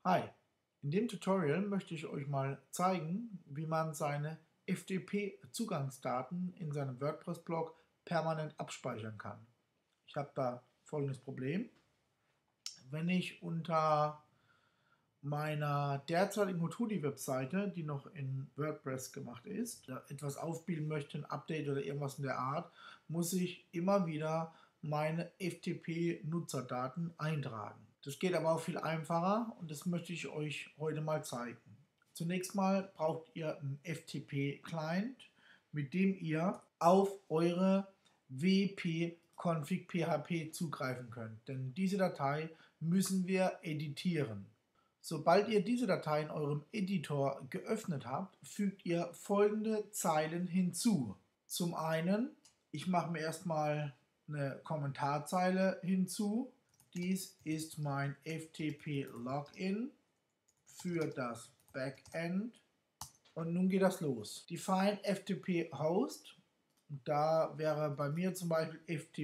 Hi, in dem Tutorial möchte ich euch mal zeigen, wie man seine FTP-Zugangsdaten in seinem WordPress-Blog permanent abspeichern kann. Ich habe da folgendes Problem. Wenn ich unter meiner derzeitigen Hotudi-Webseite, die noch in WordPress gemacht ist, etwas aufspielen möchte, ein Update oder irgendwas in der Art, muss ich immer wieder meine FTP-Nutzerdaten eintragen. Das geht aber auch viel einfacher und das möchte ich euch heute mal zeigen. Zunächst mal braucht ihr einen FTP-Client, mit dem ihr auf eure wp-config.php zugreifen könnt, denn diese Datei müssen wir editieren. Sobald ihr diese Datei in eurem Editor geöffnet habt, fügt ihr folgende Zeilen hinzu. Zum einen, ich mache mir erstmal eine Kommentarzeile hinzu. Dies ist mein FTP-Login für das Backend. Und nun geht das los. Define FTP Host. Da wäre bei mir zum Beispiel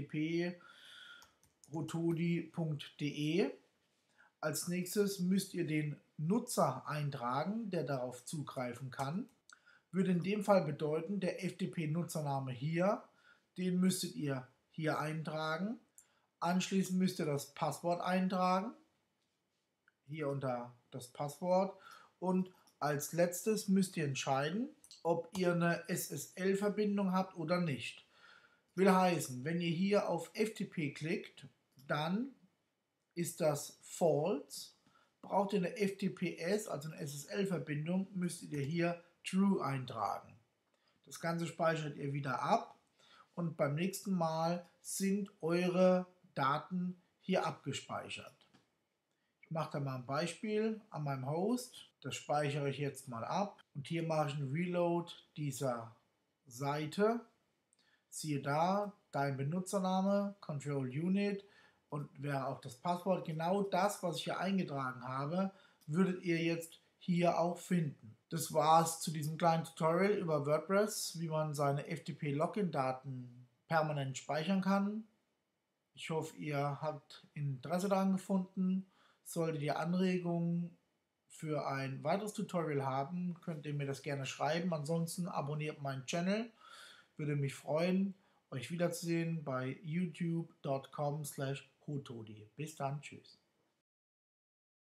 ftp.hotodi.de. Als nächstes müsst ihr den Nutzer eintragen, der darauf zugreifen kann. Würde in dem Fall bedeuten, der FTP-Nutzername hier, den müsstet ihr hier eintragen. Anschließend müsst ihr das Passwort eintragen, hier unter das Passwort. Und als letztes müsst ihr entscheiden, ob ihr eine SSL-Verbindung habt oder nicht. Will heißen, wenn ihr hier auf FTP klickt, dann ist das false. Braucht ihr eine FTPS, also eine SSL-Verbindung, müsstet ihr hier true eintragen. Das Ganze speichert ihr wieder ab und beim nächsten Mal sind eure Daten hier abgespeichert. Ich mache da mal ein Beispiel an meinem Host. Das speichere ich jetzt mal ab und hier mache ich einen Reload dieser Seite. Siehe da, dein Benutzername, Control Unit und wäre auch das Passwort. Genau das, was ich hier eingetragen habe, würdet ihr jetzt hier auch finden. Das war's zu diesem kleinen Tutorial über WordPress, wie man seine FTP-Login-Daten permanent speichern kann. Ich hoffe, ihr habt Interesse daran gefunden. Solltet ihr Anregungen für ein weiteres Tutorial haben, könnt ihr mir das gerne schreiben. Ansonsten abonniert meinen Channel. Würde mich freuen, euch wiederzusehen bei youtube.com/hotodi. Bis dann, tschüss.